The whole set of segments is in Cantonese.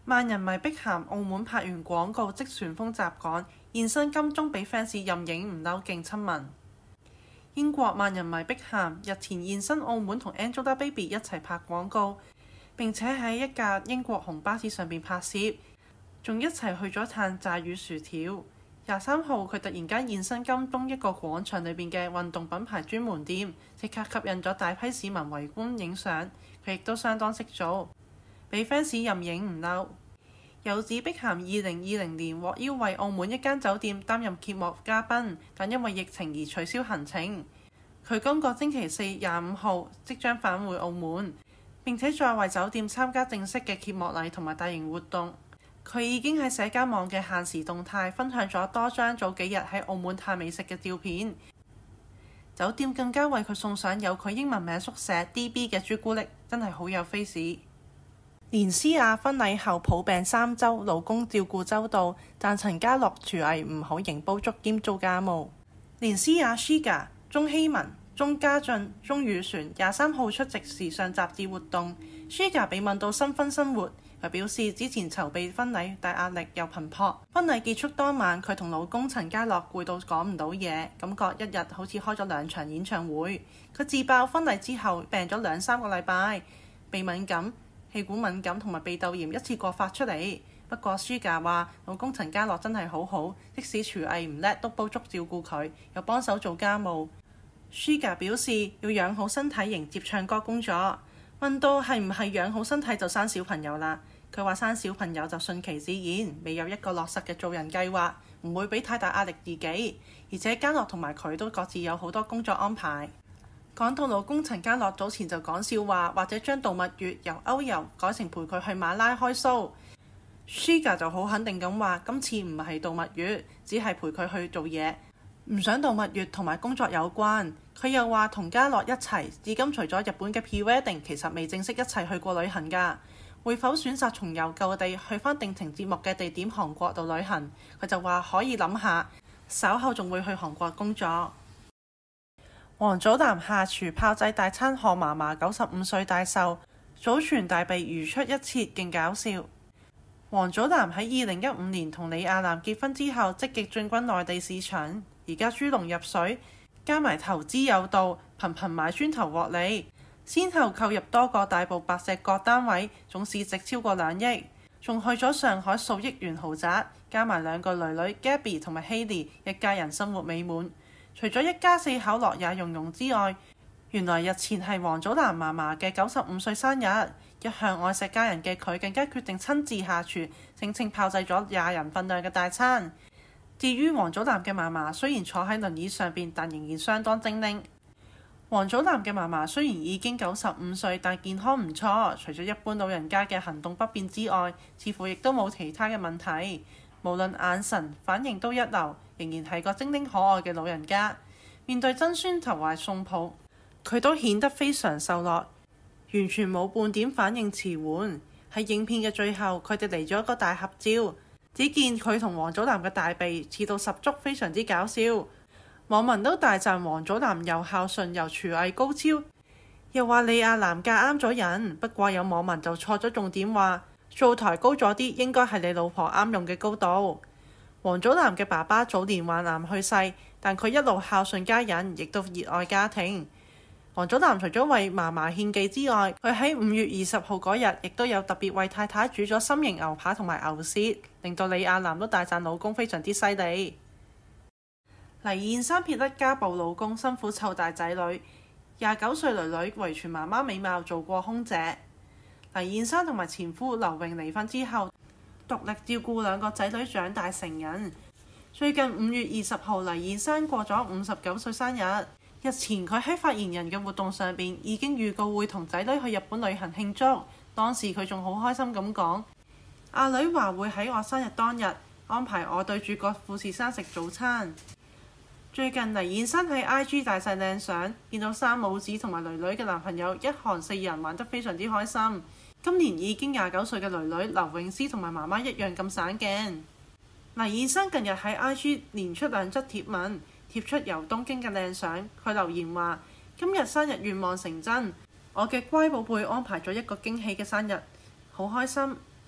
萬人迷碧咸澳門拍完廣告即旋風襲港，現身金鐘俾 fans 任影唔嬲勁親民。英國萬人迷碧咸日前現身澳門同 Angelababy 一齊拍廣告，並且喺一架英國紅巴士上邊拍攝，仲一齊去咗嘆炸魚薯條。23號佢突然間現身金鐘一個廣場裏邊嘅運動品牌專門店，即刻吸引咗大批市民圍觀影相。佢亦都相當識做，俾 fans 任影唔嬲。有指碧咸2020年獲邀為澳門一間酒店擔任揭幕嘉賓，但因為疫情而取消行程。佢今個星期四25號即將返回澳門，並且再為酒店參加正式嘅揭幕禮同埋大型活動。佢已經喺社交網嘅限時動態分享咗多張早幾日喺澳門嘆美食嘅照片。酒店更加為佢送上有佢英文名縮寫 DB 嘅朱古力，真係好有 face。連詩雅婚禮後抱病3週，老公照顧周到，但陳家樂廚藝唔好，仍煲粥兼做家務。連詩雅 Shiga、鐘希文、鐘家俊、鐘宇璇23號出席時尚雜誌活動。Shiga 被問到新婚生活，佢表示之前籌備婚禮大壓力又頻撲，婚禮結束當晚佢同老公陳家樂攰到講唔到嘢，感覺一日好似開咗2場演唱會。佢自爆婚禮之後病咗2-3個禮拜，鼻敏感、氣管敏感同埋鼻竇炎一次過發出嚟。不過 Shiga 話老公陳家樂真係好好，即使廚藝唔叻都煲粥照顧佢，又幫手做家務。Shiga 表示要養好身體迎接唱歌工作。問到係唔係養好身體就生小朋友啦，佢話生小朋友就順其自然，未有一個落實嘅做人計劃，唔會俾太大壓力自己。而且家樂同埋佢都各自有好多工作安排。講到老公陳家樂早前就講笑話，或者將度蜜月由歐遊改成陪佢去馬拉開 show。Shiga 就好肯定咁話，今次唔係度蜜月，只係陪佢去做嘢，唔想度蜜月同埋工作有關。佢又話同家樂一齊，至今除咗日本嘅 pre-wedding， 其實未正式一齊去過旅行㗎。會否選擇重遊舊地，去返定情節目嘅地點韓國度旅行？佢就話可以諗下，稍後仲會去韓國工作。王祖藍下廚炮製大餐賀嫲嫲95歲大壽，祖傳大備如出一轍，勁搞笑。王祖藍喺2015年同李亞男結婚之後，積極進軍內地市場，而家豬籠入水，加埋投資有道，頻頻買磚頭獲利，先後購入多個大埔白石角單位，總市值超過2億，仲去咗上海數億元豪宅，加埋2個囡囡 Gabby 同埋 Haley， 一家人生活美滿。除咗一家4口樂也融融之外，原來日前係王祖藍嫲嫲嘅95歲生日，一向愛錫家人嘅佢更加決定親自下廚，聲稱炮製咗20人份量嘅大餐。至於王祖藍嘅嫲嫲，雖然坐喺輪椅上邊，但仍然相當精靈。王祖藍嘅嫲嫲雖然已經95歲，但健康唔錯，除咗一般老人家嘅行動不便之外，似乎亦都冇其他嘅問題。無論眼神反應都一流，仍然係個精靈可愛嘅老人家。面對曾孫投懷送抱，佢都顯得非常受落，完全冇半點反應遲緩。喺影片嘅最後，佢哋嚟咗一個大合照，只見佢同王祖藍嘅大髀似到十足，非常之搞笑。網民都大讚王祖藍又孝順又廚藝高超，又話李亞男嫁啱咗人。不過有網民就錯咗重點，話灶台高咗啲，應該係你老婆啱用嘅高度。王祖藍嘅爸爸早年患癌去世，但佢一路孝順家人，亦都熱愛家庭。王祖藍除咗為嫲嫲獻祭之外，佢喺5月20號嗰日亦都有特別為太太煮咗心形牛扒同埋牛舌，令到李亞男都大讚老公非常之犀利。黎燕珊撇甩家暴老公，辛苦湊大仔女，29歲囡囡遺傳媽媽美貌，做過空姐。黎燕珊同埋前夫劉榮離婚之後，獨力照顧2個仔女長大成人。最近5月20號，黎燕珊過咗59歲生日。日前佢喺發言人嘅活動上邊已經預告會同仔女去日本旅行慶祝，當時佢仲好開心咁講：阿女話會喺我生日當日安排我對住個富士山食早餐。最近黎燕珊喺 IG 大晒靚相，見到3母子同埋囡囡嘅男朋友一行4人玩得非常之開心。今年已經29歲嘅囡囡劉詠詩同埋媽媽一樣咁省鏡。黎燕珊近日喺 IG 連出2則貼文，貼出遊東京嘅靚相。佢留言話：今日生日願望成真，我嘅乖寶貝安排咗一個驚喜嘅生日，好開心。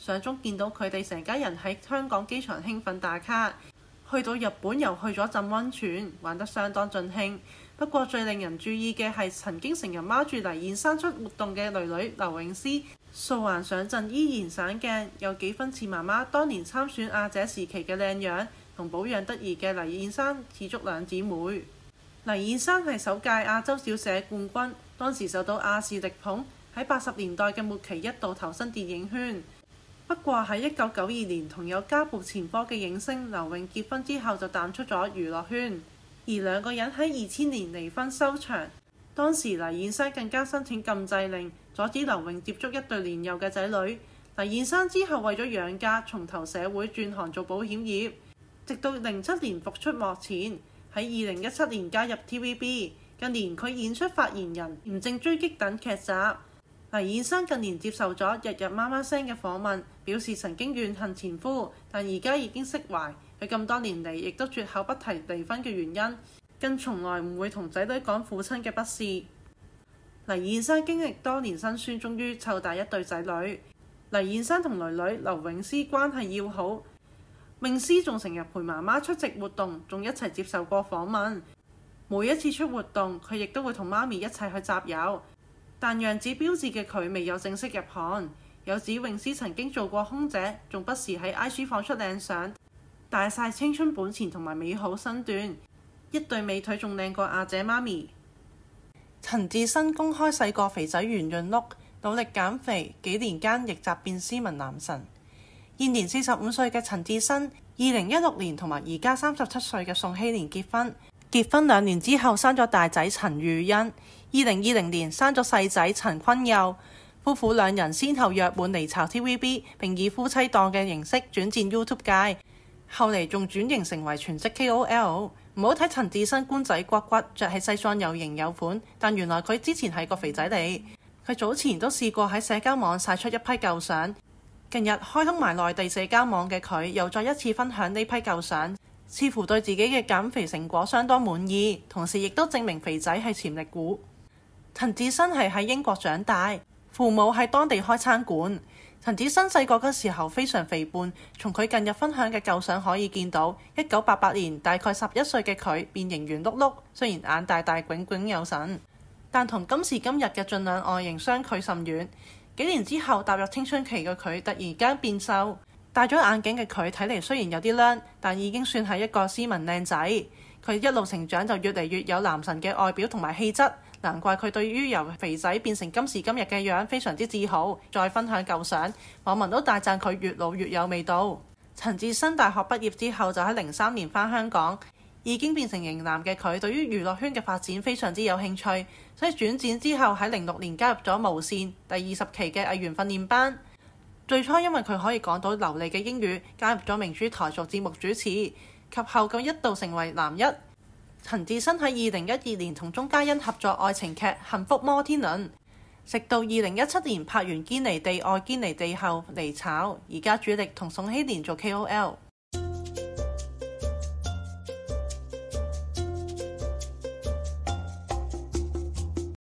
相中見到佢哋成家人喺香港機場興奮打卡，去到日本又去咗浸溫泉，玩得相當盡興。不過最令人注意嘅係曾經成日孖住黎燕珊出活動嘅囡囡劉詠詩，素顏上陣依然省鏡，有幾分似媽媽當年參選亞姐時期嘅靚樣，同保養得宜嘅黎燕珊似足兩姊妹。黎燕珊係首屆亞洲小姐冠軍，當時受到亞視力捧，喺80年代嘅末期一度投身電影圈。不過喺1992年同有家暴前科嘅影星劉穎結婚之後就淡出咗娛樂圈，而兩個人喺2000年離婚收場。當時黎燕珊更加申請禁制令，阻止劉穎接觸一對年幼嘅仔女。黎燕珊之後為咗養家，重投社會轉行做保險業，直到07年復出幕前。喺2017年加入 TVB， 近年佢演出發言人、嚴正追擊等劇集。黎燕珊近年接受咗日日媽媽聲嘅訪問，表示曾經怨恨前夫，但而家已經釋懷。佢咁多年嚟亦都絕口不提離婚嘅原因，更從來唔會同仔女講父親嘅不是。黎燕珊經歷多年辛酸，終於湊大一對仔女。黎燕珊同囡囡劉詠詩關係要好。詠詩仲成日陪媽媽出席活動，仲一齊接受過訪問。每一次出活動，佢亦都會同媽咪一齊去集郵。但樣子標緻嘅佢未有正式入行。有指詠詩曾經做過空姐，仲不時喺 IG 放出靚相，大晒青春本錢同埋美好身段，一對美腿仲靚過亞姐媽咪。陳智新公開細個肥仔圓潤碌，努力減肥，幾年間逆襲變斯文男神。現年45歲嘅陳智新，2016年同埋而家37歲嘅宋希蓮結婚2年之後生咗大仔陳宇欣，2020年生咗細仔陳坤佑。夫婦兩人先後約滿離巢 TVB， 並以夫妻檔嘅形式轉戰 YouTube 界，後嚟仲轉型成為全職 KOL。唔好睇陳智新官仔骨骨，着起西裝有型有款，但原來佢之前係個肥仔嚟。佢早前都試過喺社交網曬出一批舊相。近日開通埋內地社交網嘅佢，又再一次分享呢批舊相，似乎對自己嘅減肥成果相當滿意，同時亦都證明肥仔係潛力股。陳智新係喺英國長大，父母喺當地開餐館。陳智新細個嗰時候非常肥胖，從佢近日分享嘅舊相可以見到，1988年大概11歲嘅佢變形圓碌碌，雖然眼大大炯炯有神，但同今時今日嘅俊朗外形相距甚遠。幾年之後踏入青春期嘅佢突然間變瘦，戴咗眼鏡嘅佢睇嚟雖然有啲靚，但已經算係一個斯文靚仔。佢一路成長就越嚟越有男神嘅外表同埋氣質，難怪佢對於由肥仔變成今時今日嘅樣非常之自豪。再分享舊相，網民都大讚佢越老越有味道。陳智新大學畢業之後就喺03年返香港，已經變成型男嘅佢對於娛樂圈嘅發展非常之有興趣，所以轉戰之後喺06年加入咗無線第20期嘅藝員訓練班。最初因為佢可以講到流利嘅英語，加入咗明珠台做節目主持，及後咁一度成為男一。陳智新喺2012年同鐘嘉欣合作愛情劇《幸福摩天輪》，直到2017年拍完堅尼地愛堅尼地後離巢，而家主力同宋希蓮做 KOL。